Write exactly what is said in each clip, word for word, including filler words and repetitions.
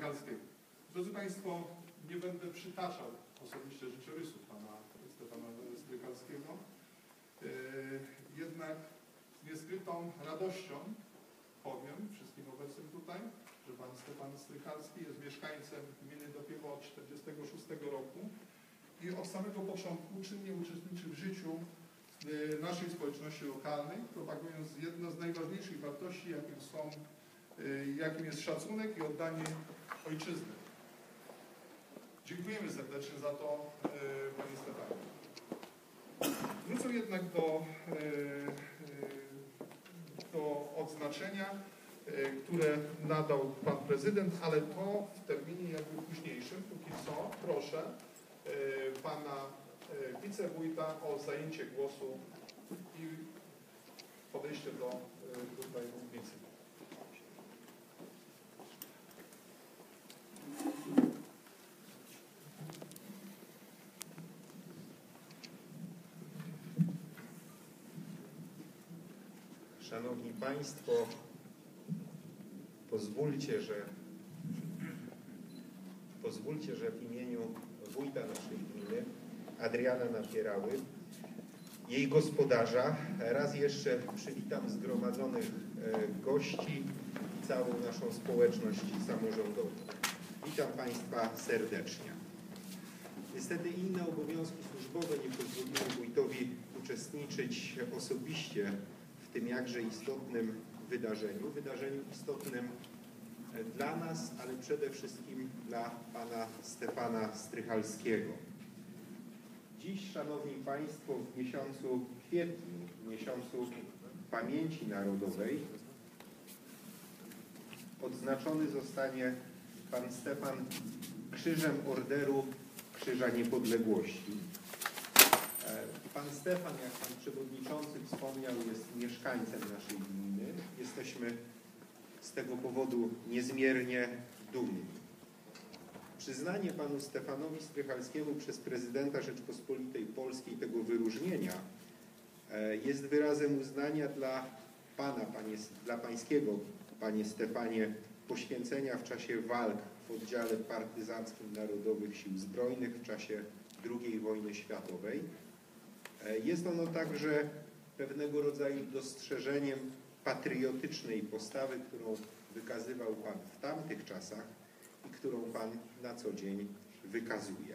Strychalskiego. Drodzy Państwo, nie będę przytaczał osobiście życiorysów pana Stefana Strychalskiego, jednak z nieskrytą radością powiem wszystkim obecnym tutaj, że pan Stefan Strychalski jest mieszkańcem gminy Dopiewo od tysiąc dziewięćset czterdziestego szóstego roku i od samego początku czynnie uczestniczy w życiu naszej społeczności lokalnej, propagując jedno z najważniejszych wartości, jakim są, jakim jest szacunek i oddanie ojczyzny. Dziękujemy serdecznie za to, panie Stefanie. Wrócę jednak do, do odznaczenia, które nadał pan prezydent, ale to w terminie jakby późniejszym. Póki co proszę pana wicewójta o zajęcie głosu i podejście do tutaj mównicy. Szanowni Państwo, pozwólcie, że pozwólcie, że w imieniu wójta naszej gminy, Adriana Napierały, jej gospodarza, raz jeszcze przywitam zgromadzonych gości i całą naszą społeczność samorządową. Witam Państwa serdecznie. Niestety inne obowiązki służbowe nie pozwoliły wójtowi uczestniczyć osobiście w tym jakże istotnym wydarzeniu, wydarzeniu istotnym dla nas, ale przede wszystkim dla pana Stefana Strychalskiego. Dziś, Szanowni Państwo, w miesiącu kwietniu, w miesiącu Pamięci Narodowej, odznaczony zostanie pan Stefan Krzyżem Orderu Krzyża Niepodległości. Pan Stefan, jak pan przewodniczący wspomniał, jest mieszkańcem naszej gminy. Jesteśmy z tego powodu niezmiernie dumni. Przyznanie panu Stefanowi Strychalskiemu przez prezydenta Rzeczpospolitej Polskiej tego wyróżnienia jest wyrazem uznania dla pana, panie, dla pańskiego, panie Stefanie, poświęcenia w czasie walk w oddziale partyzanckim Narodowych Sił Zbrojnych w czasie drugiej wojny światowej. Jest ono także pewnego rodzaju dostrzeżeniem patriotycznej postawy, którą wykazywał pan w tamtych czasach i którą pan na co dzień wykazuje.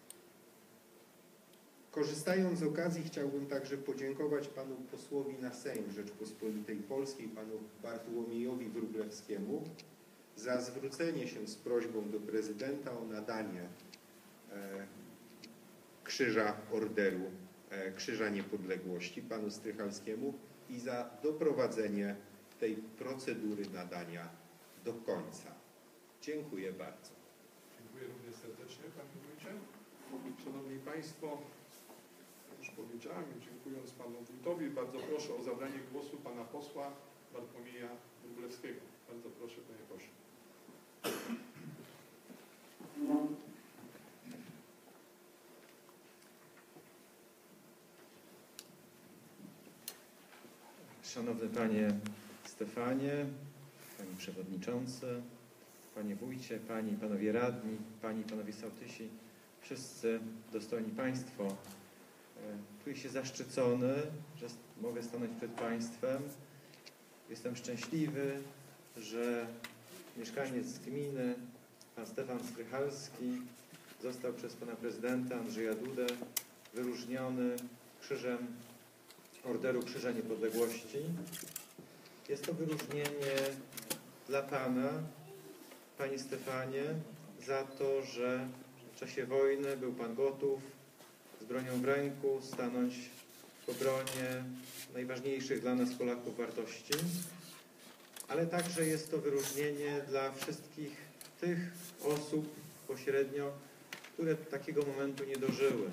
Korzystając z okazji, chciałbym także podziękować panu posłowi na Sejm Rzeczpospolitej Polskiej, panu Bartłomiejowi Wróblewskiemu, za zwrócenie się z prośbą do prezydenta o nadanie e, Krzyża Orderu Krzyża Niepodległości panu Strychalskiemu i za doprowadzenie tej procedury nadania do końca. Dziękuję bardzo. Dziękuję również serdecznie, panie wójcie. Szanowni Państwo, już powiedziałem, dziękując panu wójtowi, bardzo proszę o zabranie głosu pana posła Bartłomieja Wróblewskiego. Bardzo proszę, panie pośle. Szanowny panie Stefanie, panie przewodniczący, panie wójcie, panie i panowie radni, panie i panowie sołtysi, wszyscy dostojni państwo. Czuję się zaszczycony, że mogę stanąć przed państwem. Jestem szczęśliwy, że mieszkaniec gminy, pan Stefan Strychalski, został przez pana prezydenta Andrzeja Dudę wyróżniony Krzyżem Orderu Krzyża Niepodległości. Jest to wyróżnienie dla pana, panie Stefanie, za to, że w czasie wojny był pan gotów z bronią w ręku stanąć w obronie najważniejszych dla nas Polaków wartości, ale także jest to wyróżnienie dla wszystkich tych osób pośrednio, które takiego momentu nie dożyły.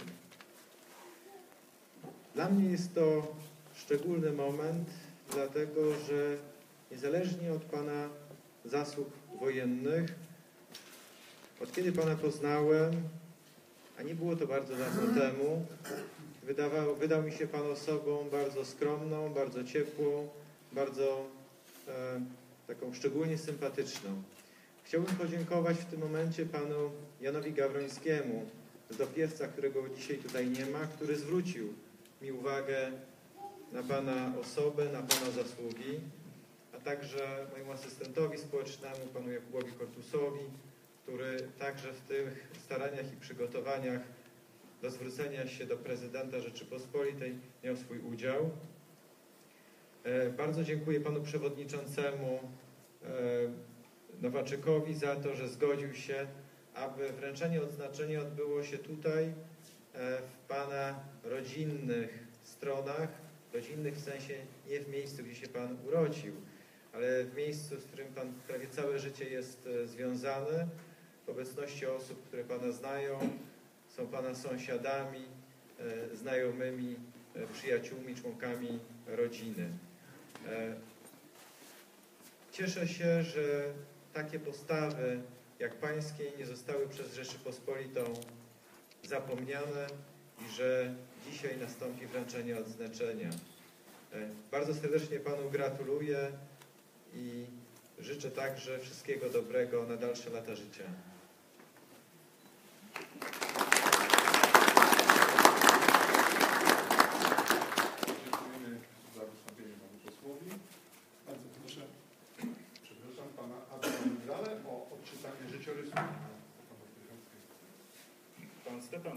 Dla mnie jest to szczególny moment, dlatego że niezależnie od pana zasług wojennych, od kiedy pana poznałem, a nie było to bardzo dawno temu, wydawał, wydał mi się pan osobą bardzo skromną, bardzo ciepłą, bardzo e, taką szczególnie sympatyczną. Chciałbym podziękować w tym momencie panu Janowi Gawrońskiemu z Dopiewca, którego dzisiaj tutaj nie ma, który zwrócił mi uwagę na pana osobę, na pana zasługi, a także mojemu asystentowi społecznemu, panu Jakubowi Kortusowi, który także w tych staraniach i przygotowaniach do zwrócenia się do prezydenta Rzeczypospolitej miał swój udział. Bardzo dziękuję panu przewodniczącemu Nowaczykowi za to, że zgodził się, aby wręczenie odznaczenia odbyło się tutaj, w pana rodzinnych stronach, rodzinnych w sensie nie w miejscu, gdzie się pan urodził, ale w miejscu, z którym pan prawie całe życie jest związany, w obecności osób, które pana znają, są pana sąsiadami, znajomymi, przyjaciółmi, członkami rodziny. Cieszę się, że takie postawy jak pańskie nie zostały przez Rzeczypospolitą zapomniane i że dzisiaj nastąpi wręczenie odznaczenia. Bardzo serdecznie panu gratuluję i życzę także wszystkiego dobrego na dalsze lata życia. Dziękujemy za wystąpienie panu posłowi. Bardzo proszę, przepraszam pana Adama Grale o odczytanie życiorysu pana Stefana Strychalskiego. Pan Stefan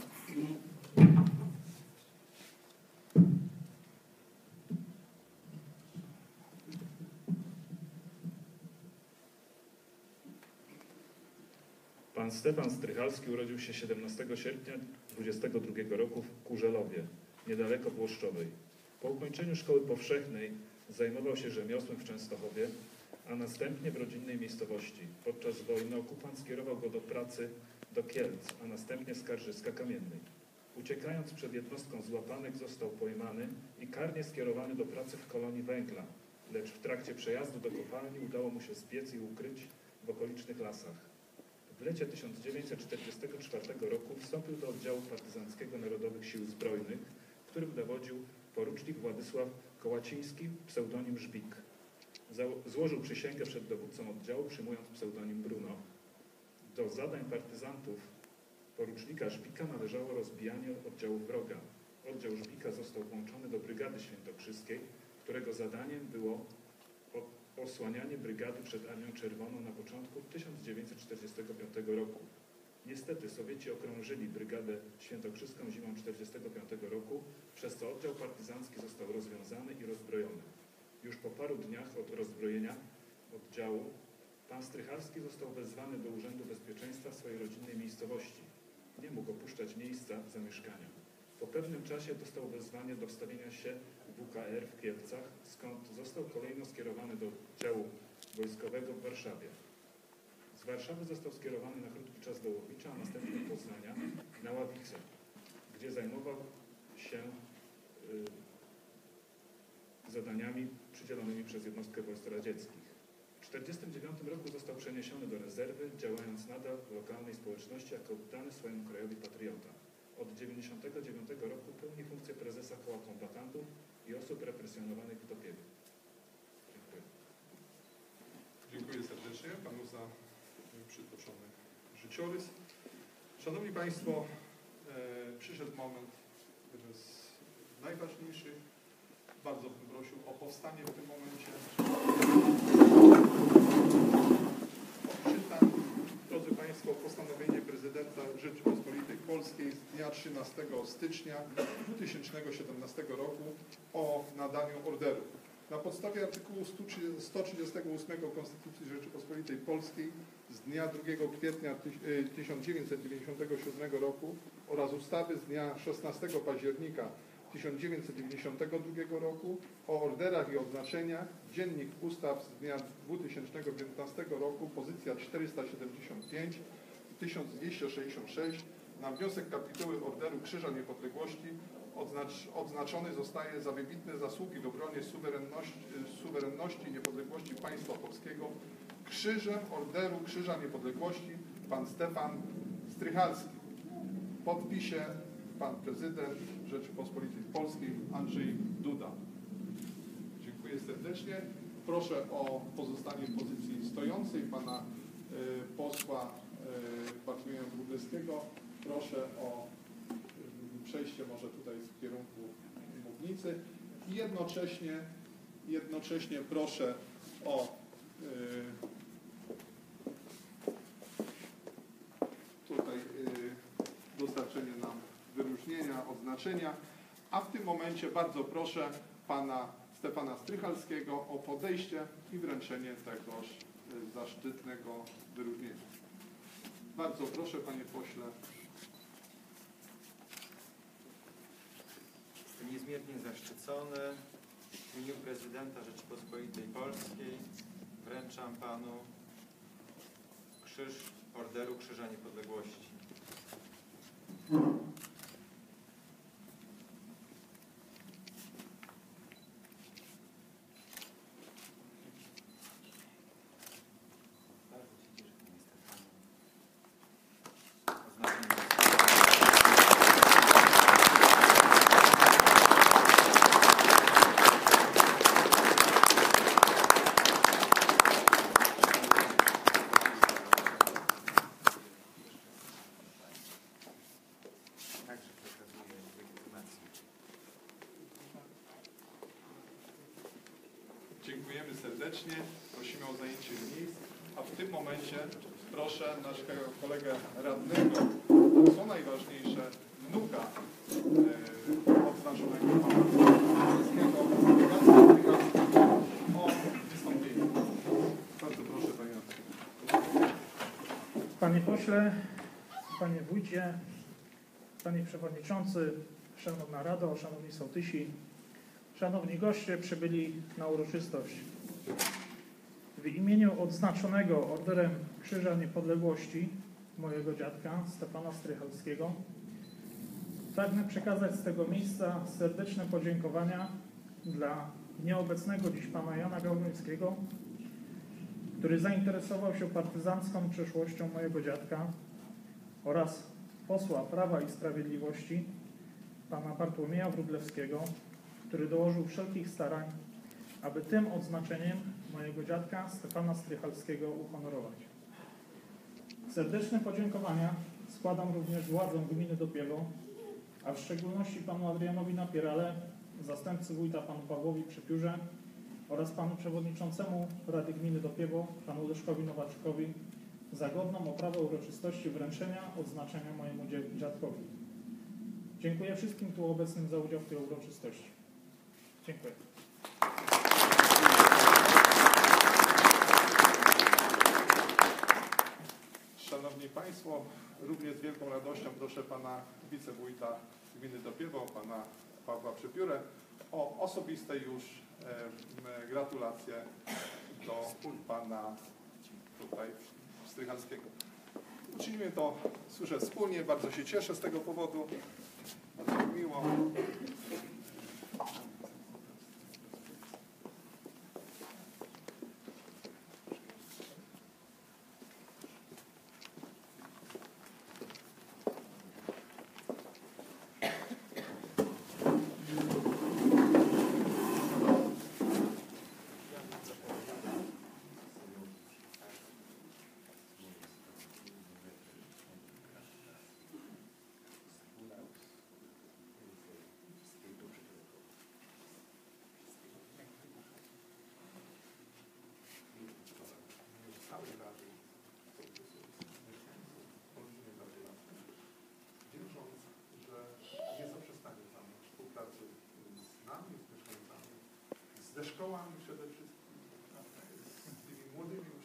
Pan Stefan Strychalski urodził się siedemnastego sierpnia dwudziestego drugiego roku w Kurzelowie, niedaleko Włoszczowej. Po ukończeniu szkoły powszechnej zajmował się rzemiosłem w Częstochowie, a następnie w rodzinnej miejscowości. Podczas wojny okupant skierował go do pracy do Kielc, a następnie Skarżyska Kamiennej. Uciekając przed jednostką złapanych, został pojmany i karnie skierowany do pracy w kolonii węgla, lecz w trakcie przejazdu do kopalni udało mu się zbiec i ukryć w okolicznych lasach. W lecie tysiąc dziewięćset czterdziestego czwartego roku wstąpił do oddziału partyzanckiego Narodowych Sił Zbrojnych, którym dowodził porucznik Władysław Kołaciński, pseudonim Żbik. Złożył przysięgę przed dowódcą oddziału, przyjmując pseudonim Bruno. Do zadań partyzantów porucznika Żbika należało rozbijanie oddziału wroga. Oddział Żbika został włączony do Brygady Świętokrzyskiej, którego zadaniem było osłanianie brygady przed Armią Czerwoną na początku tysiąc dziewięćset czterdziestego piątego roku. Niestety Sowieci okrążyli Brygadę Świętokrzyską zimą tysiąc dziewięćset czterdziestego piątego roku, przez co oddział partyzancki został rozwiązany i rozbrojony. Już po paru dniach od rozbrojenia oddziału pan Strychalski został wezwany do Urzędu Bezpieczeństwa swojej rodzinnej miejscowości. Nie mógł opuszczać miejsca zamieszkania. Po pewnym czasie dostał wezwanie do wstawienia się w W K R w Kielcach, skąd został kolejno skierowany do oddziału wojskowego w Warszawie. Z Warszawy został skierowany na krótki czas do Łowicza, a następnie do Poznania na Ławice, gdzie zajmował się y, zadaniami przydzielonymi przez jednostkę wojsk radzieckich. W tysiąc dziewięćset czterdziestym dziewiątym roku został przeniesiony do rezerwy, działając nadal w lokalnej społeczności jako oddany swojemu krajowi patriota. Od tysiąc dziewięćset dziewięćdziesiątego dziewiątego roku pełni funkcję prezesa Koła Kombatantów i osób represjonowanych w Topiewie. Dziękuję. Dziękuję serdecznie panu za przytoczony życiorys. Szanowni Państwo, e, przyszedł moment jeden z najważniejszych. Bardzo bym prosił o powstanie w tym momencie. Odczytam, drodzy Państwo, postanowienie prezydenta Rzeczypospolitej Polskiej z dnia trzynastego stycznia dwa tysiące siedemnastego roku o nadaniu orderu. Na podstawie artykułu sto trzydziestego ósmego Konstytucji Rzeczypospolitej Polskiej z dnia drugiego kwietnia tysiąc dziewięćset dziewięćdziesiątego siódmego roku oraz ustawy z dnia szesnastego października tysiąc dziewięćset dziewięćdziesiątego drugiego roku o orderach i odznaczeniach, Dziennik Ustaw z dnia dwa tysiące piętnastego roku, pozycja czterysta siedemdziesiąt pięć i tysiąc dwieście sześćdziesiąt sześć, na wniosek kapituły Orderu Krzyża Niepodległości odznacz, odznaczony zostaje za wybitne zasługi w obronie suwerenności, suwerenności i niepodległości państwa polskiego Krzyżem Orderu Krzyża Niepodległości pan Stefan Strychalski. W podpisie pan prezydent Rzeczypospolitej Polskiej Andrzej Duda. Dziękuję serdecznie. Proszę o pozostanie w pozycji stojącej pana posła Bartłomieja Wróblewskiego. Proszę o przejście może tutaj w kierunku mównicy i jednocześnie, jednocześnie proszę o tutaj dostarczenie nam wyróżnienia, odznaczenia, a w tym momencie bardzo proszę pana Stefana Strychalskiego o podejście i wręczenie tegoż zaszczytnego wyróżnienia. Bardzo proszę, panie pośle. Jestem niezmiernie zaszczycony. W imieniu prezydenta Rzeczypospolitej Polskiej wręczam panu krzyż Orderu Krzyża Niepodległości. Dziękujemy serdecznie, prosimy o zajęcie miejsc, a w tym momencie proszę naszego kolegę radnego, co najważniejsze, wnuka e, odznaczonego pana Strychalskiego, o wystąpienie. Bardzo proszę, panie Jacku. Panie pośle, panie wójcie, panie przewodniczący, szanowna Rado, szanowni sołtysi, szanowni goście przybyli na uroczystość. W imieniu odznaczonego Orderem Krzyża Niepodległości mojego dziadka Stefana Strychalskiego pragnę przekazać z tego miejsca serdeczne podziękowania dla nieobecnego dziś pana Jana Gałęskiego, który zainteresował się partyzancką przeszłością mojego dziadka, oraz posła Prawa i Sprawiedliwości pana Bartłomieja Wróblewskiego, który dołożył wszelkich starań, aby tym odznaczeniem mojego dziadka Stefana Strychalskiego uhonorować. Serdeczne podziękowania składam również władzom gminy Dopiewo, a w szczególności panu Adrianowi Napierale, zastępcy wójta panu Pawłowi Przypiórze oraz panu przewodniczącemu Rady Gminy Dopiewo, panu Leszkowi Nowaczkowi, za godną oprawę uroczystości wręczenia odznaczenia mojemu dziadkowi. Dziękuję wszystkim tu obecnym za udział w tej uroczystości. Dziękuję. Szanowni Państwo, również z wielką radością proszę pana wicewójta gminy Dopiewo, pana Pawła Przypiórę, o osobiste już e, gratulacje do pana tutaj Strychalskiego. Uczynimy to, słyszę, wspólnie, bardzo się cieszę z tego powodu, bardzo mi miło. Wierząc, że nie zaprzestanie Pan współpracy z nami, z mieszkańcami, ze szkołami przede wszystkim, z tymi młodymi